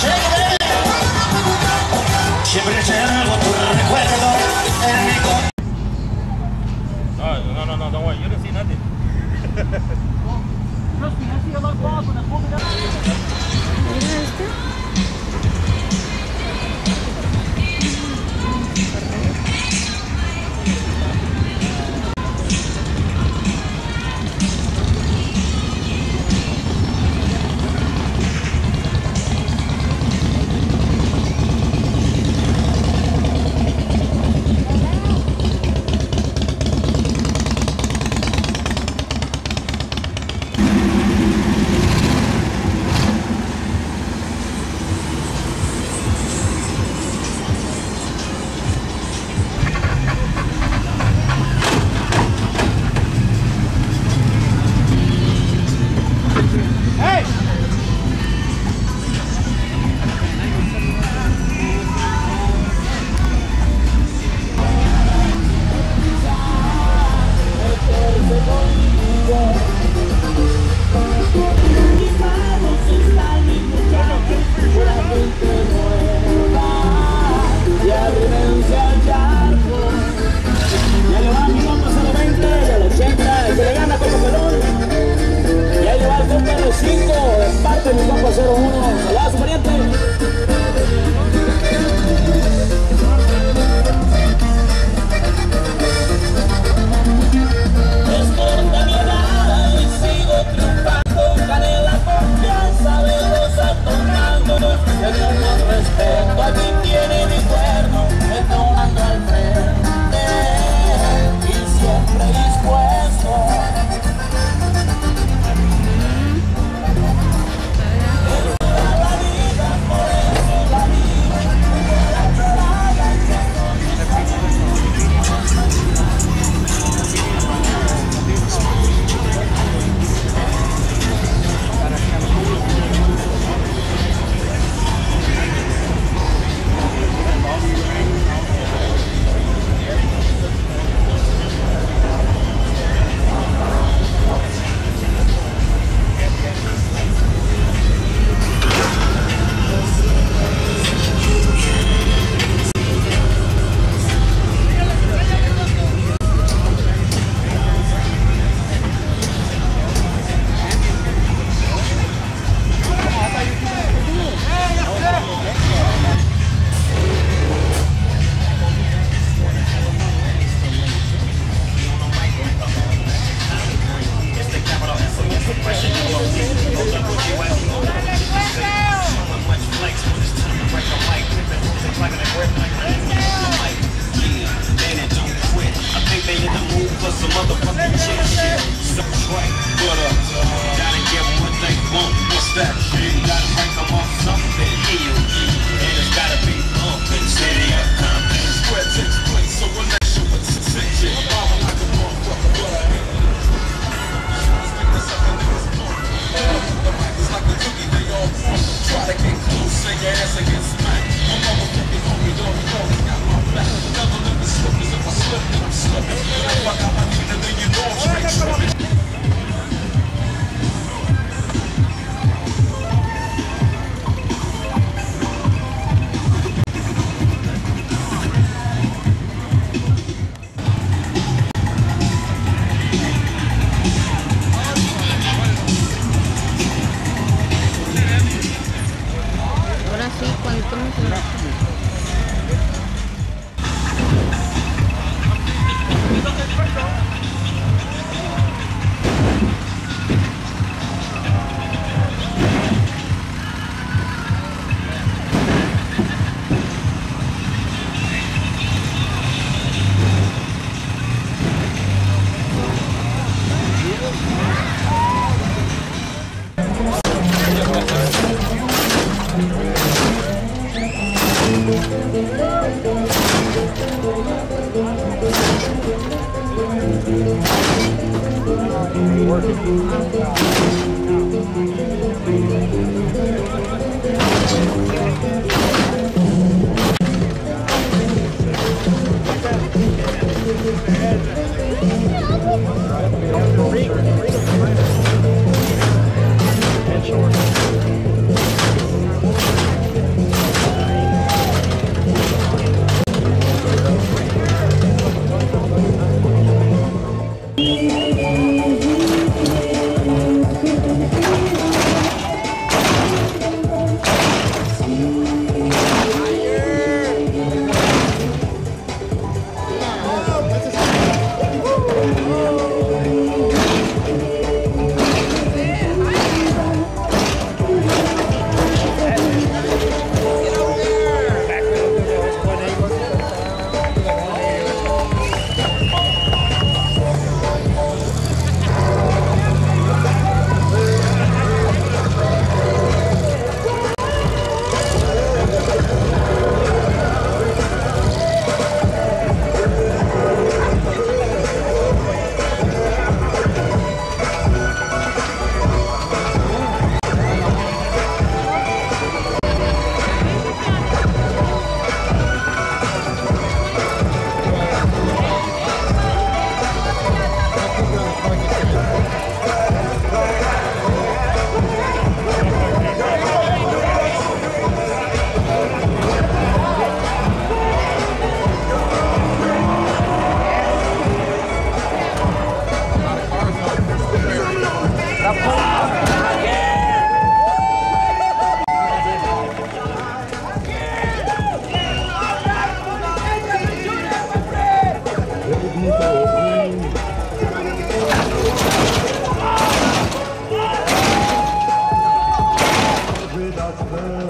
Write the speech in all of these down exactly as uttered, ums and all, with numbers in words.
Siempre llevo tu recuerdo en mi corazón. No, no, no, no, don't worry. You didn't see nothing. Trust me, I see a lot of balls when I pull it up. Mira este.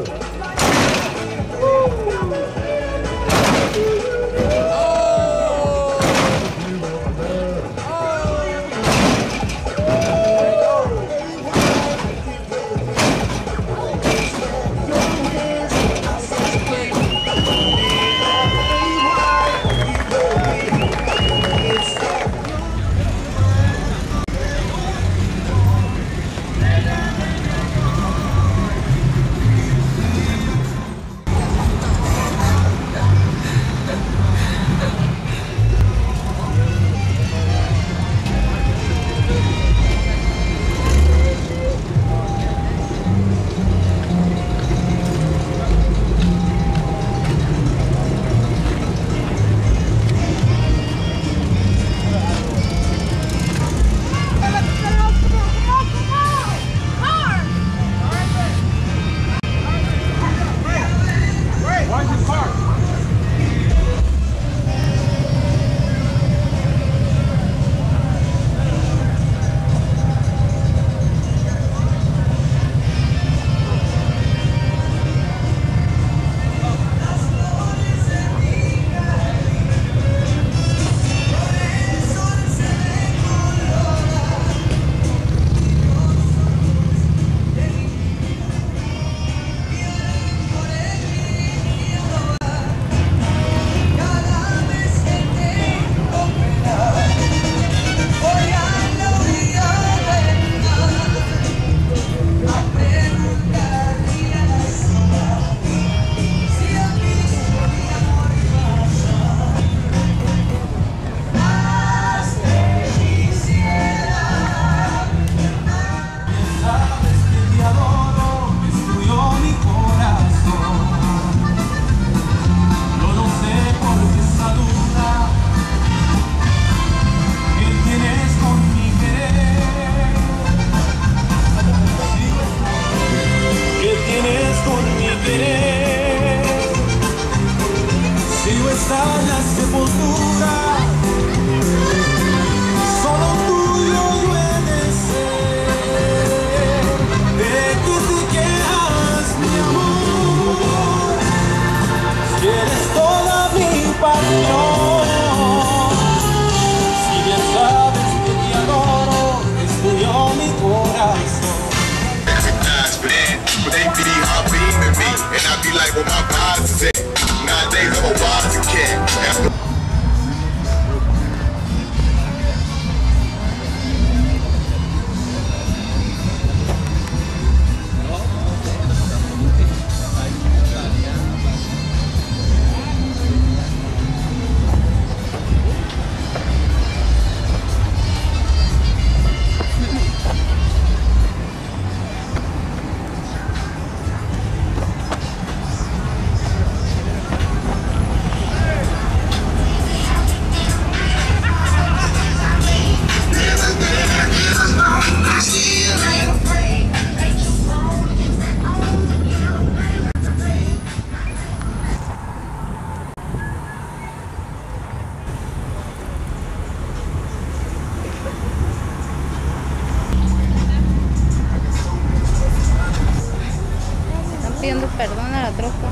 Pidiendo perdón a la troca.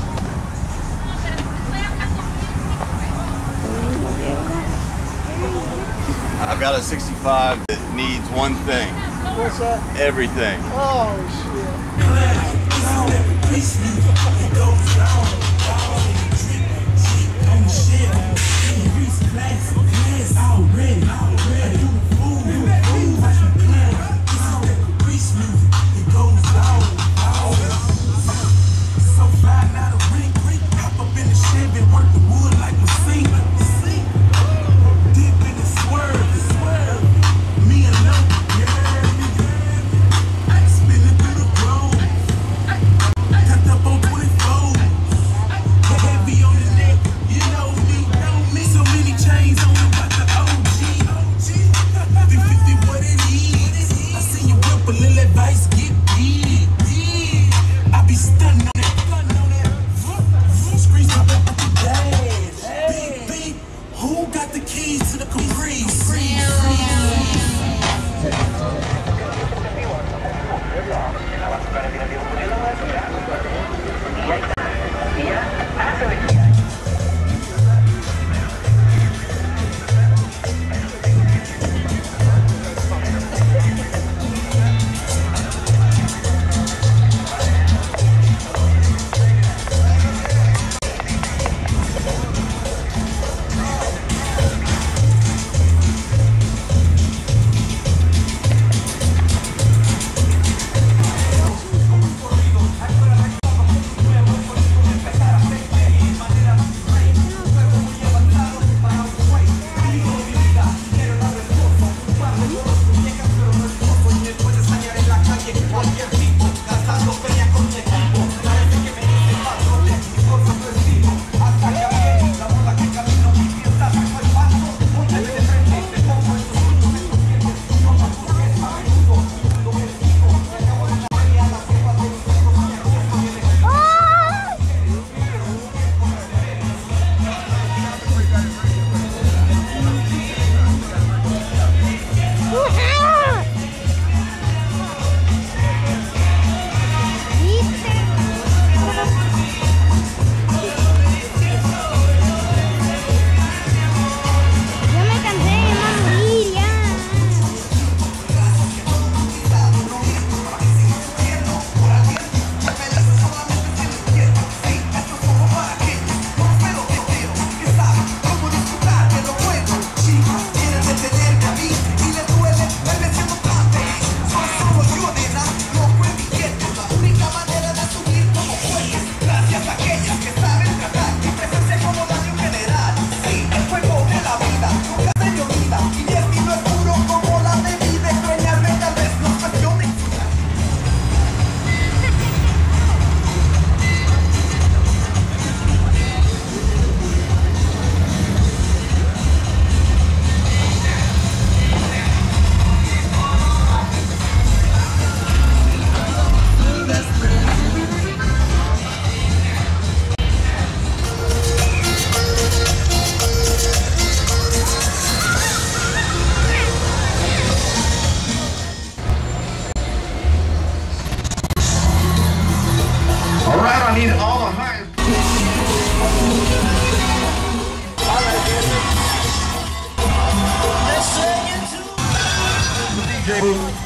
I've got a sixty-five that needs one thing. What's that? Everything. Oh, shit. I need all the highs. D J.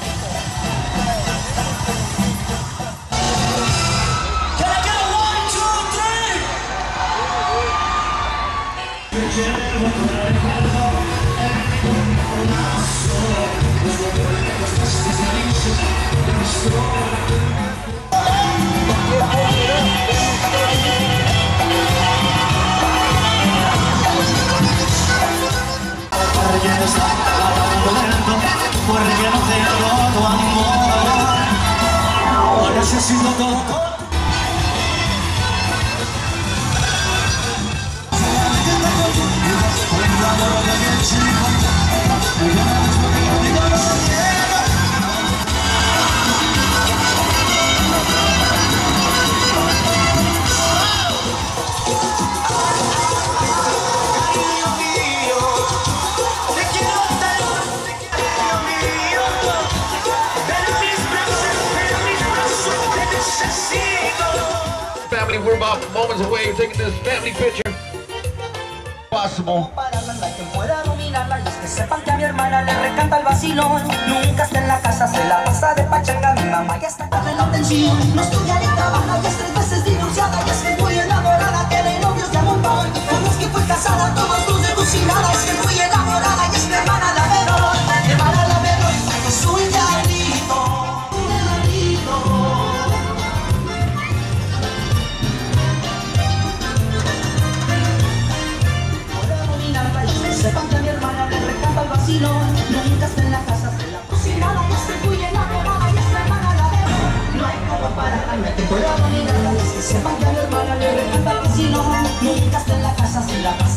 Porque no tengo tu amor, lo necesito todo. Family, we're about moments away taking this family picture. Possible. Que pueda dominarla y es que sepan que a mi hermana le recanta el vacilón. Nunca está en la casa, se la pasa de pachanga. Mi mamá ya está en la atención. No estudia ni trabaja, ya es tres veces divorciada. Y es que muy enamorada, tiene novios de a montón. Con los que fue casada, todos tus dedos y nada. Es que muy enamorada y es mi hermana la Verón. Mi hermana la Verón, que es un diablito. Un diablito. Sepan que a mi hermana le recanta el vacilón. Nunca está en la casa, se la cocinada. Y estoy muy enamorada y es mi hermana la Verón. No hay como para dañar que pueda dominarla. Y es que sepan que a mi hermana le recanta el vacilón. Nunca está en la casa, se la